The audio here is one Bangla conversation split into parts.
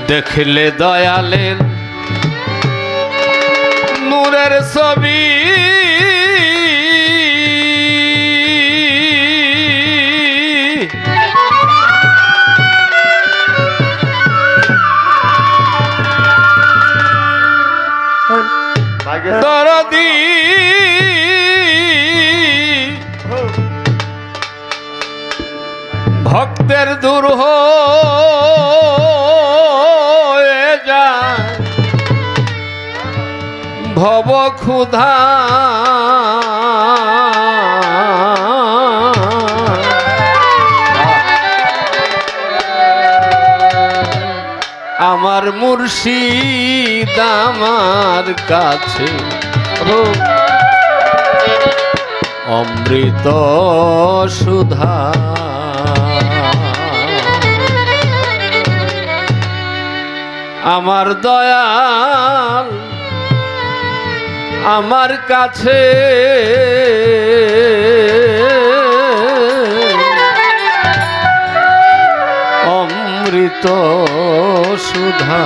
দেখলে দয়ালের নূরের ছবি দরদি ভক্তের দূর হয়ে যায় ভব ক্ষুধা আমার মুর্শিদ আমার কাছে অমৃত সুধা আমার দয়াল আমার কাছে অমৃত সুধা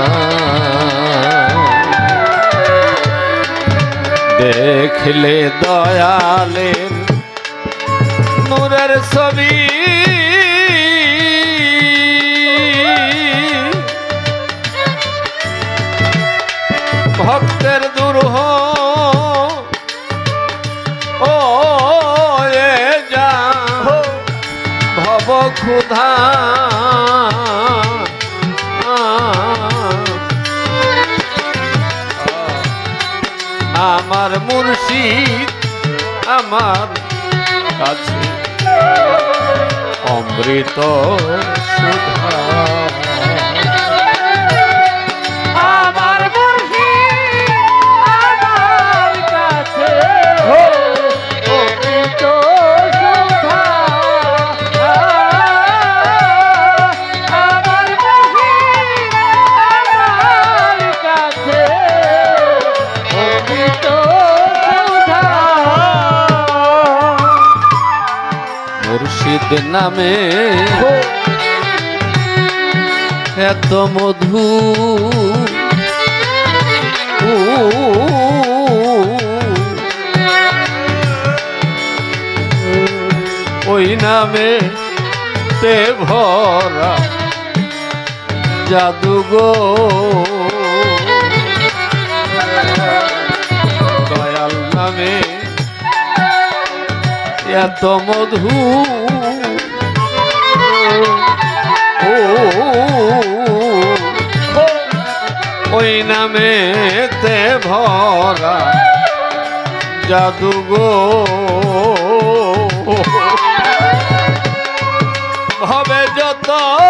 দেখলে দয়ালের নূরের ছবি ভক্তের দুরূহ ও যা ভব ক্ষুধা আমার মুর্শিদ আমার কাছে অমৃত সুধা আমার মুর্শিদ আমার কাছে অমৃত সুধা আমার মুর্শিদ আমার কাছে অমৃত সুধা মুর্শিদ নামে এত মধু ওই নামে তে ভরা জাদু গো দয়াল নামে এত মধু ওই নামে তে ভরা জাদু গো হবে যত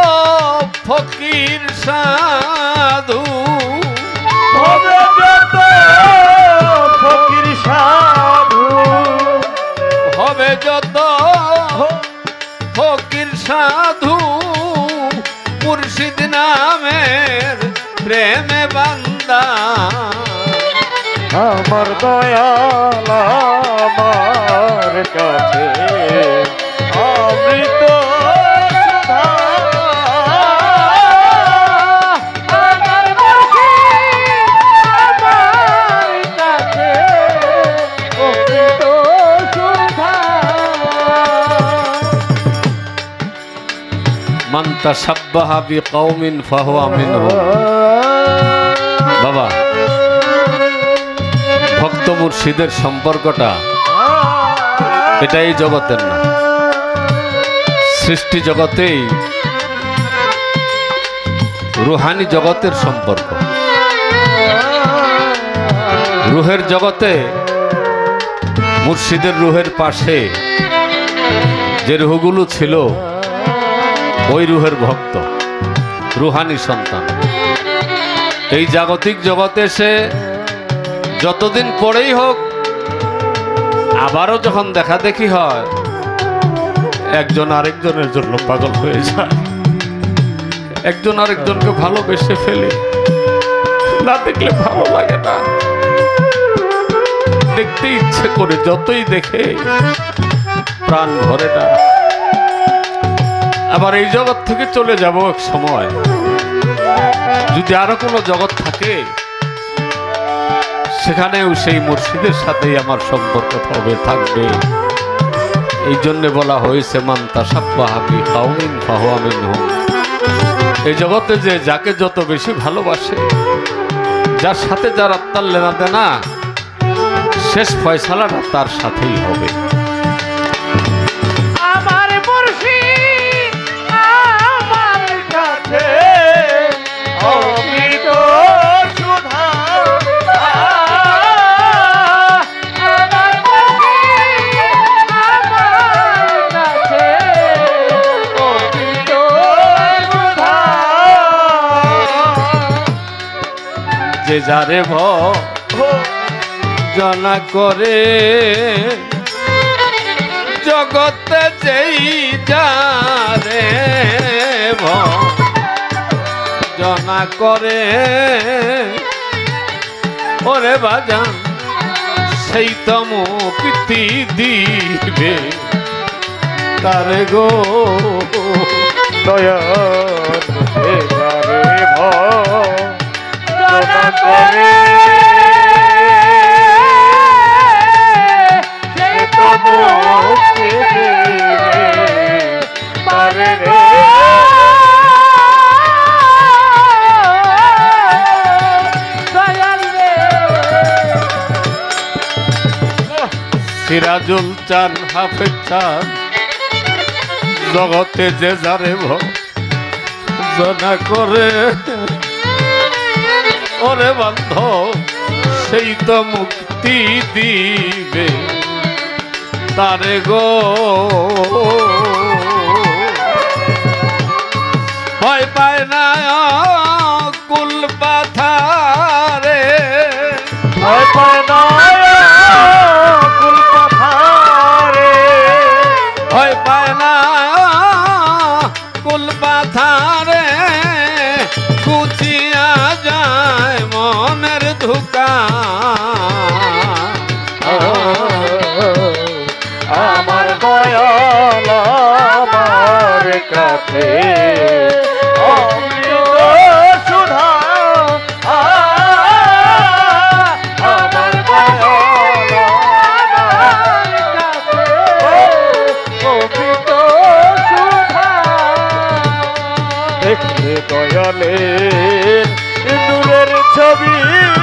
ফকির সাধু হবে যত ফকির সাধু হবে যত ফকির সাধু মুর্শিদ নামের প্রেমে বান্দা আমার দয়াল আমার কাছে অমৃত সুধা আমার মুর্শিদ আমার কাছে অমৃত সুধা মান তাশাব্বাহা বিকওমিন ফাহুয়া মিনহুম বাবা ভক্ত মুর্শিদের সম্পর্কটা এটা এই জগতের না সৃষ্টি জগতেই রুহানি জগতের সম্পর্ক রুহের জগতে মুর্শিদের রুহের পাশে যে রুহগুলো ছিল ওই রুহের ভক্ত রুহানি সন্তান এই জাগতিক জগতে সে যতদিন পরেই হোক আবারও যখন দেখা দেখি হয় একজন আরেকজনের জন্য পাগল হয়ে যায় একজন আরেকজনকে ভালোবেসে ফেলে না দেখলে ভালো লাগে না দেখতে ইচ্ছে করে যতই দেখে প্রাণ ভরে না আবার এই জগৎ থেকে চলে যাব এক সময় যদি আরো কোনো জগৎ থাকে সেখানেও সেই মুর্শিদের সাথেই আমার সম্পর্ক হবে, থাকবে। এই জন্য বলা হয়েছে মান তাসাব্বাহাবি কাউমিন ফাহুয়া মিনহুম। এই জগতে যে যাকে যত বেশি ভালোবাসে, যার সাথে যার আত্মার লেনা দেনা, শেষ ফয়সালাটা তার সাথেই হবে। আমার মুর্শিদ আমার কাছে অমৃত সুধা। আমার মুর্শিদ আমার কাছে অমৃত সুধা। যে যারে ভজনা করে জগতে যেই যারে ভজনা করে, ওরে বাজান সেই তো মুক্তি দিবে তারে গো। দয়াল সে যারে ভজনা করে সে তো মুক্তি দিবে তারে রে। দয়াল রে সিরাজুল চান হাফেজ চান জগতে যে যারে ভজনা করে, ওরে বান্ধব সেই তো মুক্তি দিবে তারে গো। ভয় পায় না কুল পাথারে, ভয় পায় না কুল পাথারে, ভয় পায় না কুল পাথারে, কুচিয়া যায় মনের ধোঁকা। আমার দয়াল আমার কাছে অমৃত সুধা। আমার দয়াল আমার কাছে অমৃত সুধা। দেখলে দয়ালের নূরের ছবি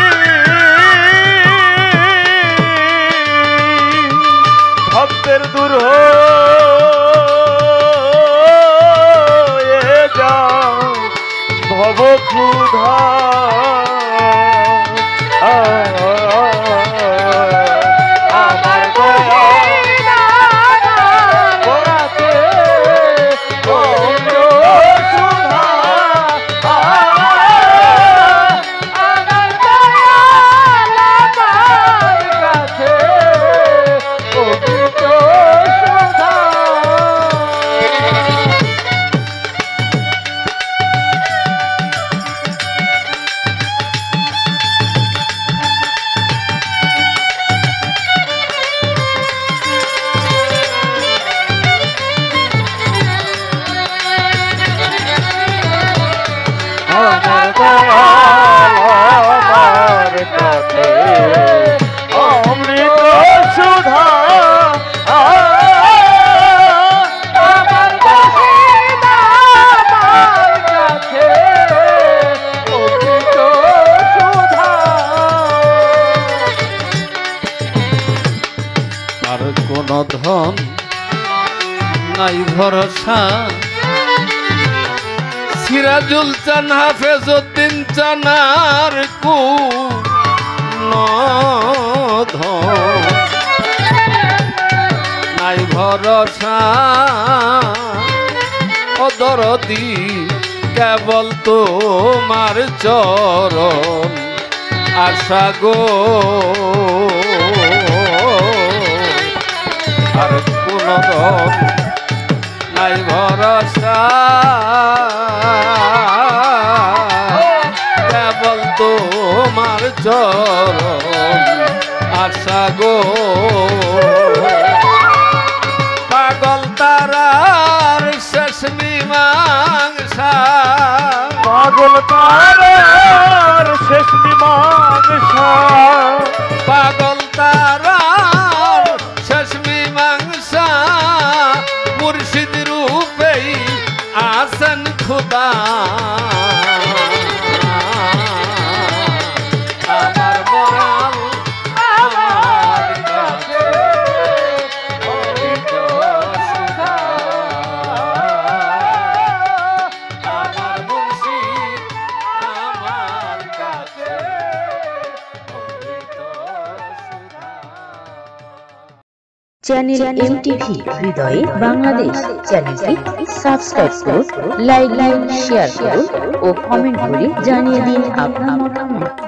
ভক্তের দূর হয়ে যায় ভব ক্ষুধা। আমার দয়াল আমার কাছে অমৃত সুধা। আমার দয়াল আমার কাছে অমৃত সুধা। আমার দয়াল আমার কাছে অমৃত সুধা। আমার মুর্শিদ আমার কাছে অমৃত সুধা। আর কোন ধন নাই ভরসা, সিরাজুল চান হাফেজউদ্দিন চানার ধন নাই ভরসা। ও দরদি কেবল তোমার চরণ আশা গো। আর কোন ধন নাই ভরসা, কেবল তোমার চরণ আশা গো। পাগল তারার শেষ মীমাংসা, পাগল সুধা আমার মরাল আমার কাছে অমৃত সুধা আমার মুর্শিদ আমার কাছে অমৃত সুধা। চ্যানেল এমটিভি হৃদয়ে বাংলাদেশ চ্যানেলটি সাবস্ক্রাইব করুন, লাইক শেয়ার করুন ও কমেন্ট করে জানিয়ে দিন আপনার মতামত।